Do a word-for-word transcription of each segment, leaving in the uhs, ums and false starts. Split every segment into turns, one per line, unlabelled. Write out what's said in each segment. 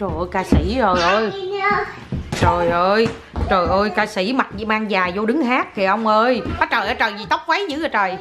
Trời ơi ca sĩ rồi ơi. Trời ơi. Trời ơi ca sĩ mặc gì mang dài vô đứng hát kìa ông ơi. Á trời ơi trời gì tóc váy dữ rồi trời.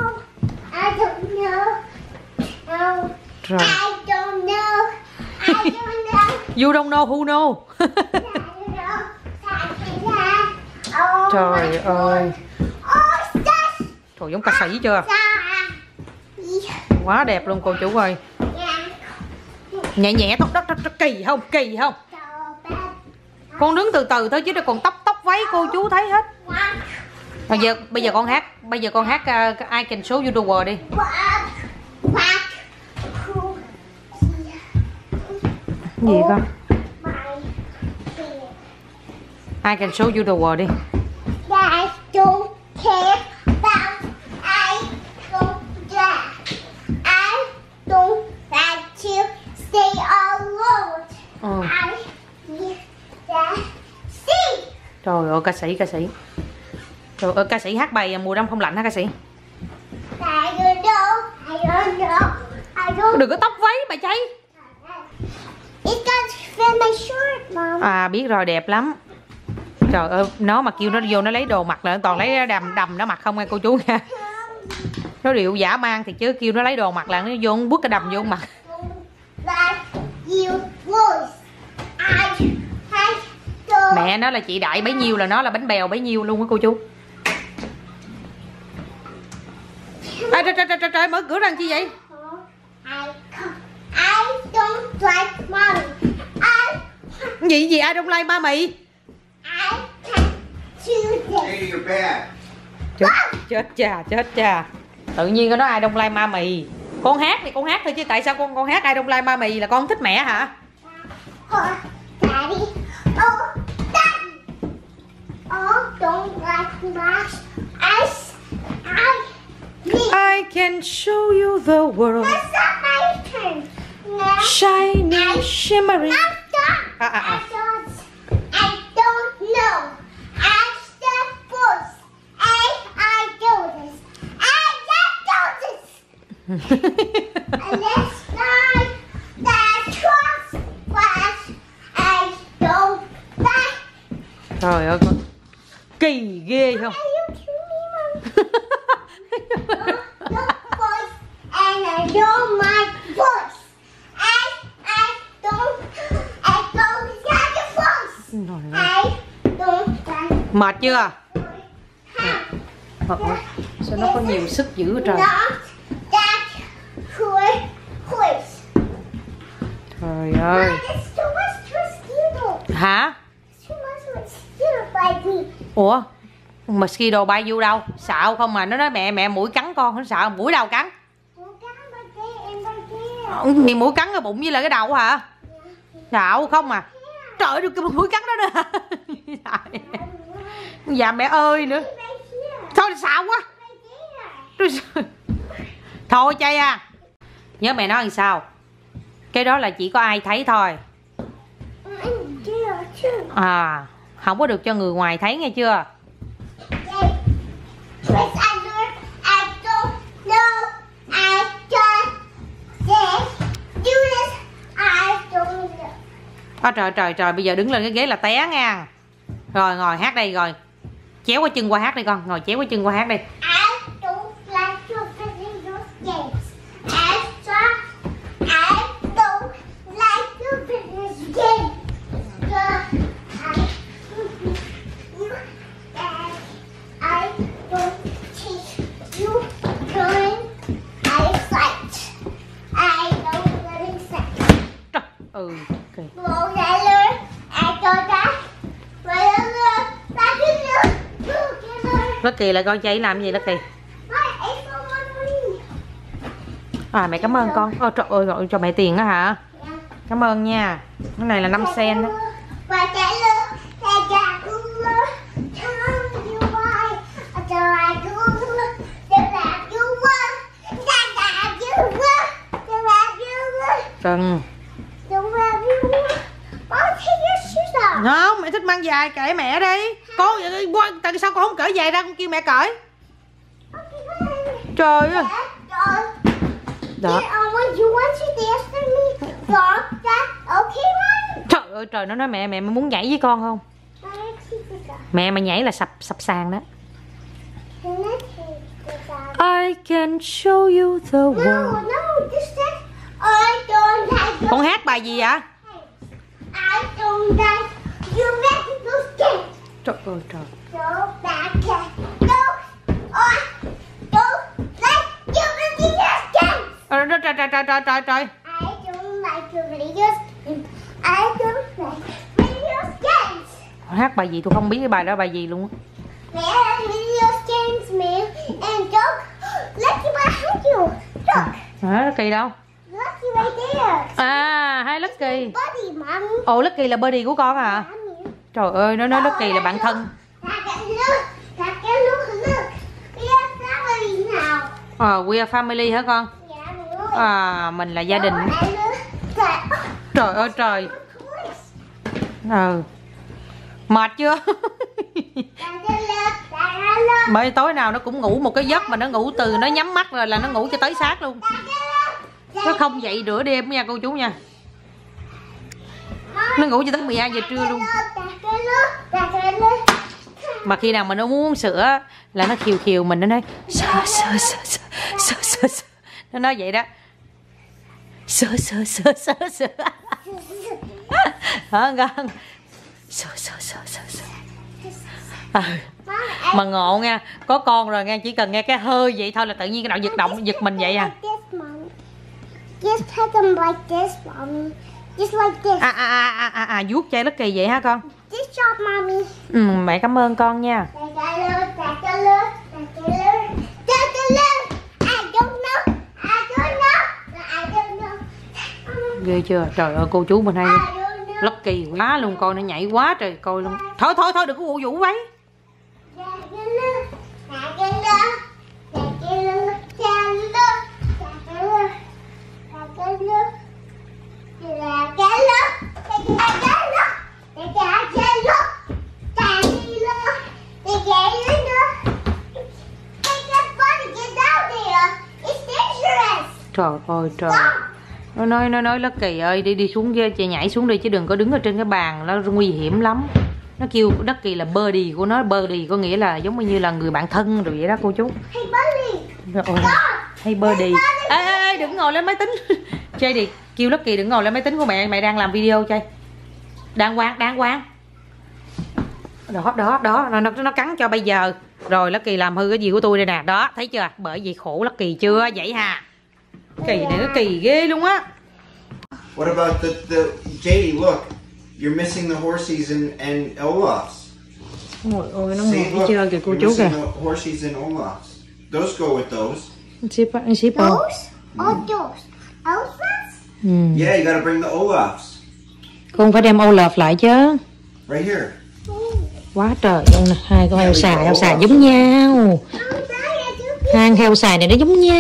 Rồi. You don't know who know. Trời ơi. Trời giống ca sĩ chưa? Quá đẹp luôn cô chú ơi. Nhẹ nhẹ tóc đất rất kỳ không? Kỳ không? Con đứng từ từ thôi chứ nó còn tóc tóc váy cô chú thấy hết. Bây giờ bây giờ con hát, bây giờ con hát uh, I Can Show You The World đi. Gì con? I Can Show You The World đi.
I don't care about I don't care. I don't like to stay alone.
Ừ.
I need to see.
Trời ơi ca sĩ ca sĩ. Trời ơi ca sĩ hát bài mùa đông không lạnh hả ca sĩ?
I don't know. I don't know. I don't.
Đừng có tóc váy bà cháy.
It does fit my shirt, Mom.
À biết rồi đẹp lắm. Trời ơi nó mà kêu nó vô nó lấy đồ mặc là nó toàn lấy đầm đầm nó mặc không nghe cô chú nha. Nó điệu giả mang thì chứ kêu nó lấy đồ mặc là nó vô nó bước cái đầm vô mặc. Mẹ nó là chị đại bấy nhiêu là nó là bánh bèo bấy nhiêu luôn á cô chú. À, trời, trời, trời, trời, mở cửa ra chi vậy?
I don't like mommy. I
Gì gì ai don't like ba mì?
I can't do this.
Chết chết cha chết cha. Tự nhiên nó nói ai don't like ma mì. Con hát thì con hát thôi chứ tại sao con con hát ai don't like ma mì là con thích mẹ hả?
Oh, Daddy. Oh, Daddy. Oh, don't like much. I, I,
I can show you the world.
That's not my turn. No.
Shining, shimmering.
I'm done.
À, à, à.
I don't, I don't know. I step first. I, I do this. I just do this. And let's start the trust flash. I don't like.
Trời ơi con kỳ ghê không?
Are you kidding me, Mom? No voice, and I don't my voice. I, I don't, I don't like your voice.
Trời ơi.
I don't like.
Mệt chưa?
Ha.
Trời ơi, sao nó có nhiều sức dữ vậy trời?
Not that quick voice.
Trời ơi.
Mom, it's too much mosquito.
Hả?
It's too much mosquito by me.
Ủa? Mosquito bay vô đâu? Xạo không mà nó nói mẹ mẹ mũi cắn con nó xạo mũi đâu cắn? Thì mũi cắn cái bụng với là cái đầu hả? Xạo không à? Trời ơi cái mũi cắn đó nữa. Dạ mẹ ơi nữa. Thôi xạo quá. Thôi chay à. Nhớ mẹ nói làm sao? Cái đó là chỉ có ai thấy thôi. À, không có được cho người ngoài thấy nghe chưa? À, trời trời trời bây giờ đứng lên cái ghế là té nha. Rồi ngồi hát đây rồi. Chéo cái chân qua hát đi con, ngồi chéo cái chân qua hát đi. Ừ. Lucky là con chạy làm gì Lucky? À mẹ cảm ơn con. Ôi trời ơi gọi cho mẹ tiền đó hả? Cảm ơn nha. Cái này là năm sen đó. Trần. Không, mẹ thích mang dài kệ mẹ đi. Con tại sao con không cởi dài ra con kêu mẹ cởi. Trời ơi. Đó. ơi trời, nó nói mẹ mẹ muốn nhảy với con không? Mẹ mà nhảy là sập sập sàn đó. I can show you the world.
No, no, this is I don't like.
Con hát bài gì vậy?
I don't like you make those games.
Trời ơi trời.
Go back and go. I don't like you making those games.
Trời trời trời trời trời trời trời.
I don't like your videos. I don't like videos games.
Hát bài gì tôi không biết cái bài đó bài gì luôn.
Mẹ, videos games, mẹ. And dog. Lucky behind you. Look.
Hả, Lucky đâu?
Lucky right there.
À, hai Lucky.
Buddy, mommy.
Ồ, Lucky là buddy của con à?
Mommy.
Trời ơi, nó nói Lucky là bạn thân.
Look, look, look. We are family now.
Ờ, we are family hả con?
Yeah, look.
À, mình là gia đình.
And look. That.
Trời ơi trời. Ừ. Mệt chưa? Mấy tối nào nó cũng ngủ một cái giấc mà nó ngủ từ nó nhắm mắt rồi là nó ngủ cho tới sáng luôn. Nó không dậy nửa đêm nha cô chú nha. Nó ngủ cho tới mười hai giờ trưa luôn. Mà khi nào mà nó muốn uống sữa là nó khiều khiều mình, nó nói sữa sữa sữa sữa sữa sữa sữa. Nó nói vậy đó. Sữa sữa sữa sữa sữa. Hả con? Sữa sữa sữa sữa sữa. À, mà ngộ nha, có con rồi nha, chỉ cần nghe cái hơi vậy thôi là tự nhiên cái nào giật động giật mình vậy à.
Just pet them like this, mommy. Just like this.
À à à à à, à vuốt chai Lucky vậy hả con?
This job, mommy.
Ừ, mẹ cảm ơn con nha. Ghê chưa? Trời ơi cô chú bên đây Lucky quá luôn, coi nó nhảy quá trời coi luôn. Thôi thôi thôi đừng có vụ vũ váy. Trời ơi trời. Nó nói nó nói Lucky ơi đi đi xuống kia, chị nhảy xuống đi chứ đừng có đứng ở trên cái bàn, nó nguy hiểm lắm. Nó kêu Lucky là buddy của nó, buddy có nghĩa là giống như là người bạn thân rồi vậy đó cô chú.
Hey buddy.
Rồi, hey buddy. Ê, ê, ê đừng ngồi lên máy tính. Chơi đi, kêu Lucky đừng ngồi lên máy tính của mẹ, mẹ đang làm video chơi. Đàng hoàng, đàng hoàng. Đó, đó, đó, nó, nó, nó cắn cho bây giờ. Rồi Lucky làm hư cái gì của tôi đây nè. Đó, thấy chưa? Bởi vì khổ Lucky chưa? Vậy hà. Kỳ này nó kỳ ghê luôn á.
What about the, the J D, look. You're missing the horses and, and Olaf's.
Ôi ôi, nó
See,
ngồi
look,
chưa kìa cô
you're
chú kìa.
missing the horses and Olaf's. Those go with those.
Ship, anh ship không?
Those? Oh, those. Elephants?
Ừ.
Yeah, you gotta bring the Olaf's.
Con phải đem Olaf lại chứ.
Right here.
Quá trời luôn nè, hai con heo xài, heo xài giống nhau. Hai heo xài này nó giống nhau.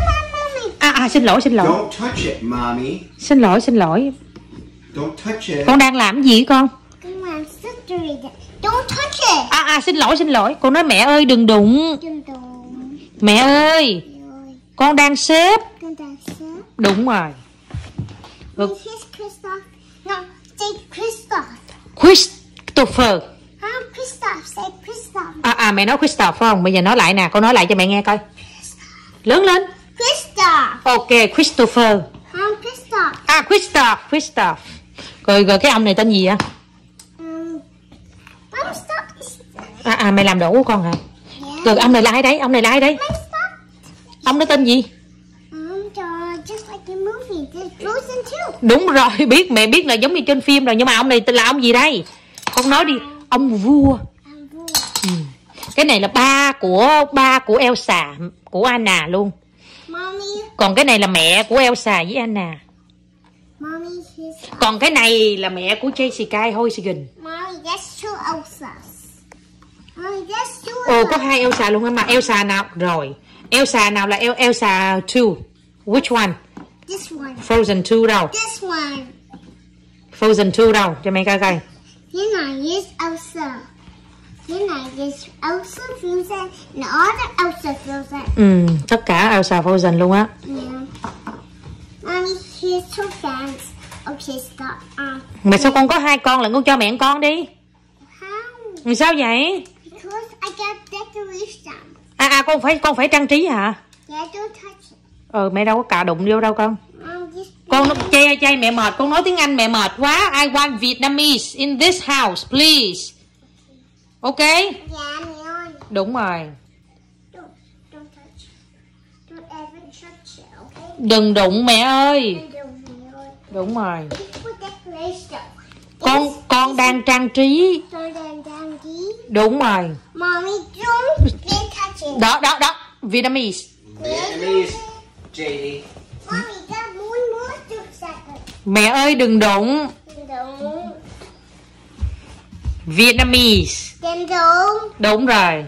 À, à xin lỗi, xin lỗi.
Don't touch it, mommy.
Xin lỗi, xin lỗi.
Don't touch it.
Con đang làm gì con?
Come on, sister. Don't touch it.
À, à xin lỗi, xin lỗi. Con nói mẹ ơi đừng đụng.
Đừng đụng.
Mẹ ơi, con đang xếp.
Con đang xếp.
Đúng rồi.
Here's Christoph. No, say Christoph.
Christopher.
Huh? Christoph, say Christoph.
À, à mẹ nói Christopher phải không? Bây giờ nói lại nè, con nói lại cho mẹ nghe coi. Lớn lên.
Christoph.
Ok, Christopher.
Huh? Christoph.
À, Christoph, Christoph. Rồi, rồi cái ông này tên gì vậy?
Um, I'm stuck.
À, à mẹ làm đổ của con hả?
Yeah.
Rồi ông này là ai đấy? Ông này là ai đấy?
I'm stuck.
Ông đó tên gì?
Um, just like the movie, there's Frozen too.
Đúng rồi, biết mẹ biết là giống như trên phim rồi, nhưng mà ông này là ông gì đây? Con nói đi, ông vua.
I'm blue.
Ừ. Cái này là ba của ba của Elsa, của Anna luôn.
Mommy,
Còn cái này là mẹ của Elsa với Anna.
mommy, here's.
Còn cái này là mẹ của Jessica Hoysigan.
Mommy, that's two Elsas. Mommy, that's two.
Ồ, có hai Elsa luôn hả? Mà Elsa nào? Rồi, Elsa nào là El Elsa two? Which one?
This one.
Frozen two đâu?
This one.
Frozen two đâu? Cho mẹ coi coi.
Here now is Elsa. Here now is Elsa Frozen and other Elsa Frozen.
Ừ, tất cả Elsa Frozen luôn á.
Yeah. Mommy, here's two fans. Okay, stop. Um,
Mà sao con có hai con là con cho mẹ con đi?
how?
Vì sao vậy?
Because I got decoration.
À à con phải con phải trang trí hả?
Yeah, don't touch it.
Ờ mẹ đâu có cà đụng vô đâu con.
Mom, just
Con chay chay mẹ mệt, con nói tiếng Anh mẹ mệt quá. I want Vietnamese in this house, please. Ok?
yeah, Mom.
Đúng rồi.
Don't, don't touch. Don't ever touch it, okay?
Đừng đụng mẹ ơi.
Don't, Mom.
Đúng rồi.
It's for decoration.
Con con đang trang trí.
So then, Daddy.
Đúng rồi.
Mommy, don't get touch it.
Đó đó đó. Vietnamese.
Vietnamese, J D.
Mommy, got one more two seconds.
Mẹ ơi đừng đụng.
Don't.
Vietnamese.
Then don't.
Đúng rồi.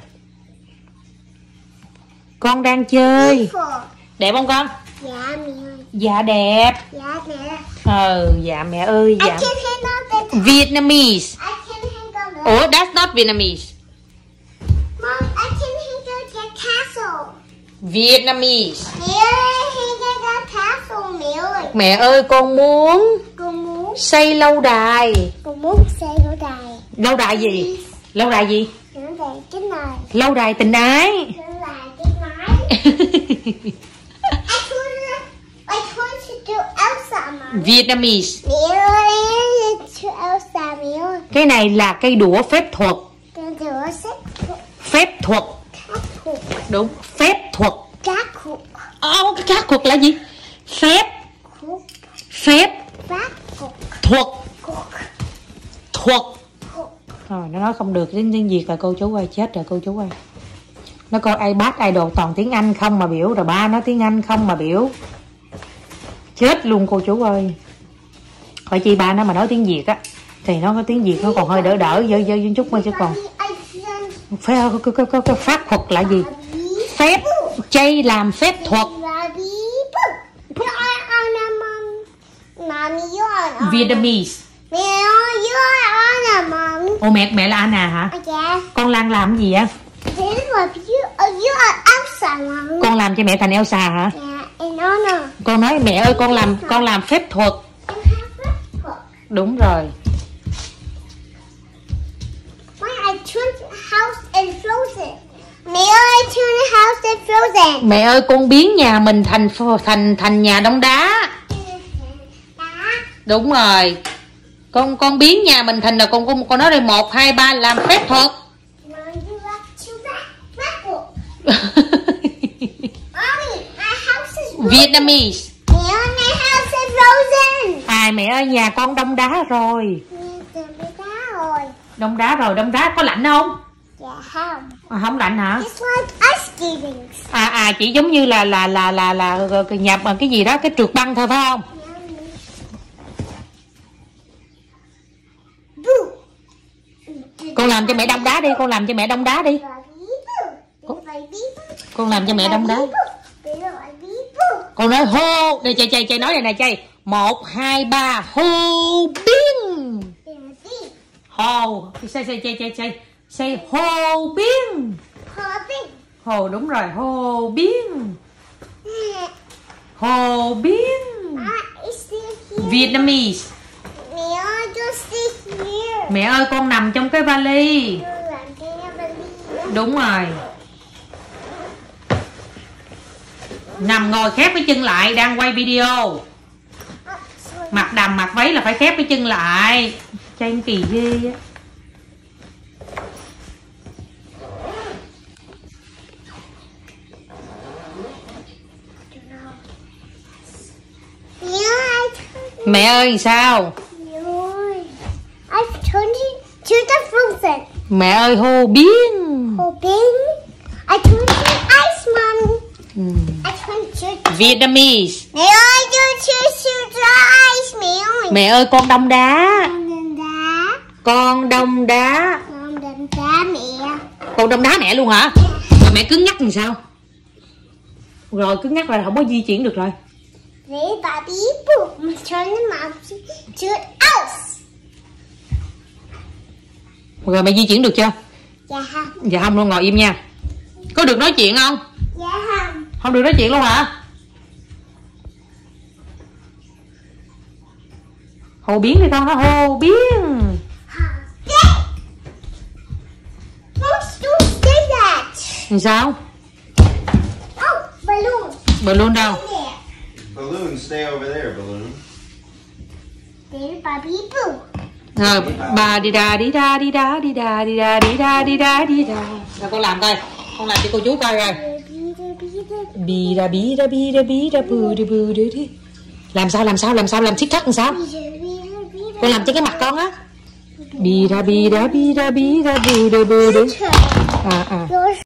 Con đang chơi.
Four.
Đẹp không con?
Yeah, Mom.
Dạ đẹp.
Yeah, Dad.
Ờ dạ mẹ ơi
I
dạ.
can handle the.
Vietnamese.
I can handle the.
Ủa that's not Vietnamese.
Mom, I can handle the castle.
Vietnamese.
Mẹ ơi, handle the castle, mẹ ơi.
Mẹ ơi con muốn
Con muốn,
xây lâu đài.
con muốn xây lâu đài.
Lâu đài gì? Lâu đài gì?
Lâu đài cái này.
Lâu đài tình ái.
Lâu đài cái này. I told her, I told you to do Elsa, Mom.
Vietnamese.
Mẹ ơi, to Elsa, mẹ ơi.
Cái này là cây đũa phép thuật.
Con rửa xếp
Phép thuật.
các cuộc.
Đúng, phép thuật.
Các cuộc.
Ồ, cái các thuật là gì? Phép.
Cuộc.
Phép
Các cuộc.
thuật.
Cuộc.
Thuật.
Cuộc.
Rồi nó nói không được tiếng tiếng Việt là cô chú ơi, chết rồi cô chú ơi. Nó coi iPad idol toàn tiếng Anh không mà biểu, rồi ba nó tiếng Anh không mà biểu. Chết luôn cô chú ơi. Phải chi ba nó mà nói tiếng Việt á thì nó có tiếng Việt nó còn hơi đỡ đỡ dơ dơ chút thôi chứ còn phép pháp thuật là gì? Phép chay làm phép thuật. Vietnamese.
Mẹ ơi, you are Anna, Mom.
Ồ mẹ mẹ là Anna hả?
Yeah.
Con Lan làm gì vậy?
This was you. Uh, you are Elsa, Mom.
Con làm cho mẹ thành Elsa hả?
Yeah, and Anna.
Con nói mẹ ơi con làm con làm phép thuật.
And have a book.
Đúng rồi.
Why I turned house and frozen. Mẹ ơi, turned house and frozen.
Mẹ ơi con biến nhà mình thành thành thành nhà đông đá. Đúng rồi. Con con biến nhà mình thành là con con con nói đây một hai ba làm phép thuật. Vietnamese.
Mẹ ơi, my house is frozen.
À mẹ ơi nhà con đông đá rồi.
Mẹ đá rồi.
Đông đá rồi, đông đá có lạnh không?
Dạ không.
À, không lạnh hả?
It's like ice skating.
À à chỉ giống như là là là là là, là nhập cái gì đó cái trượt băng thôi phải không? Con làm cho mẹ đông đá đi, con làm cho mẹ đông đá đi. Con làm cho mẹ đông đá. Con nói hô, đây chơi chơi chơi nói này này chơi. Một hai ba hô biến. Hồ, say say chơi chơi chơi. Say hồ biến. Hồ đúng rồi, hồ biến. Hồ biến. Vietnamese.
Mẹ ơi, just stay here.
Mẹ ơi con nằm trong cái vali. Đúng rồi. Nằm ngồi khép cái chân lại, đang quay video. Mặc đầm mặc váy là phải khép cái chân lại. Chay kỳ ghê á. Mẹ ơi sao?
I've turned it to the frozen.
Mẹ ơi hô biến.
Hoping I turned to ice, Mom.
Ừ.
I turned to
Vietnamese.
Mẹ ơi, you choose to ice, mẹ ơi.
Mẹ ơi con đông đá.
Con đâm đá.
Con đông đá.
Con đâm đá mẹ.
Con đông đá mẹ luôn hả? Rồi mẹ cứng nhắc làm sao? Rồi cứng nhắc là không có di chuyển được rồi.
Vậy bà bí bụt mà turn the mom to ice.
Rồi mẹ di chuyển được chưa?
Dạ không.
Dạ không luôn, ngồi im nha. Có được nói chuyện không?
Dạ không.
Không được nói chuyện luôn hả? Hồ biến đi con, nó hồ biến.
Don't say that.
Thì sao?
Oh, balloon.
Balloon đâu?
There.
Balloon, stay over there, balloon.
There, Bobby Boo.
Rồi, bà đi đà đi đà đi đà đi đà đi đà đi đà đi đà đi đà. Rồi con làm coi, con làm cho cô chú coi rồi. Bì đà bì đà bì đà bì đà bù đà bù đà đi. Làm sao làm sao làm sao làm thích thắt làm sao? Con làm cho cái mặt con á. Bì đà bì đà bì đà bì đà bù đà bù đà. À à.